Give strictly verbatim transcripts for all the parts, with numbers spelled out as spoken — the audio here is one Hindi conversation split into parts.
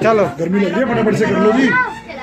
चलो गर्मी लग रही है, फटाफट से कर लो जी।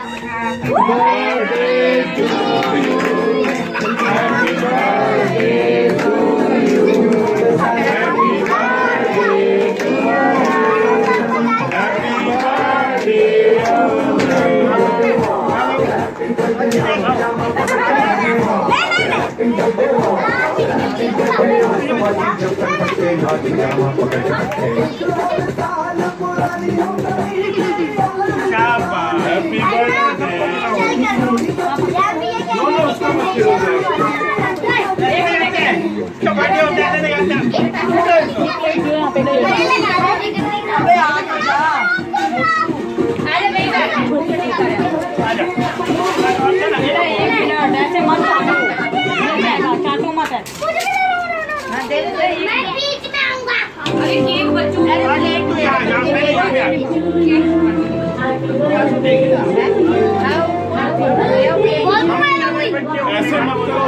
ऐसे मत करो।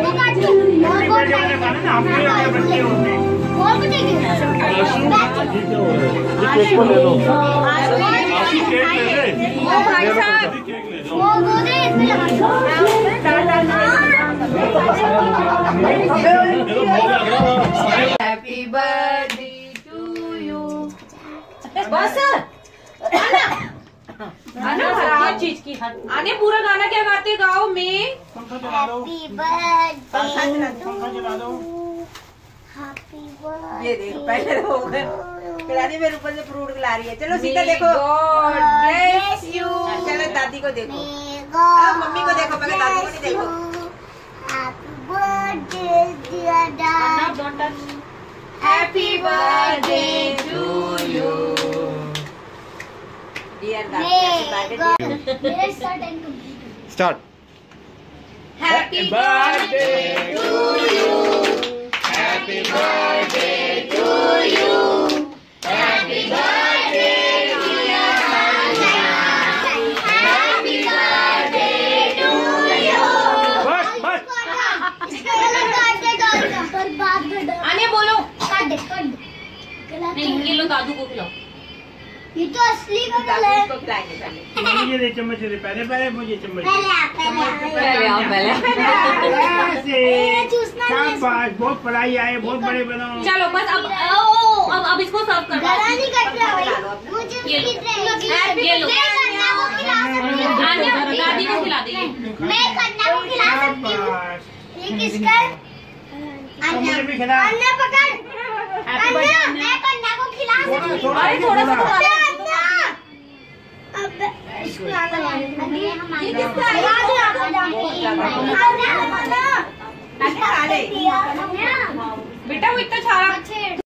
केक को ले लो। Happy birthday to you. बस आना हर चीज की हर आने पूरा गाना क्या गाते गाओ में। हैप्पी बर्थडे ये देखो पहले हो गए खिलाड़ी मेरे ऊपर से फ्रूट खिला रही है। चलो सीधा देखो गॉड ब्लेस यू। चलो दादी को देखो, मम्मी को देखो, पहले दादी को नहीं देखो। Happy birthday dear dad, happy birthday to you dear dadi. Start. Happy birthday to you, happy birthday to you, happy birthday dear happy birthday to you. बस बस आने बोलो नहीं, ये लो दादू को खिलाओ। ये तो असली का दादू है। को खिलाएंगे पहले। मुझे दे चम्मच दे, पहले पहले मुझे चम्मच दे। पहले आप पहले आओ पहले। ऐसे शाबाश, बहुत पढ़ाई आए, बहुत बड़े बनाओ। चलो बस अब ओ, अब अब इसको सर्व कर गला नहीं कट रहा भाई, मुझे ये लो। ये लो। मैं कन्या को खिला सकती हूँ। आने दादी को खिला दे। मैं कन्या को खिला सकती हूँ। शाबाश। ये किसका है? मुझे भी खिला। अन्ना पकड़। अन्ना, मैं कन्या को खिला सकती हूँ। अरे थोड़ा सा तो खा लो। अन्ना। अब इसको आगे अभी हम ये किसका है? अन्ना, अन्ना। खा ले। बेटा वो इतना सारा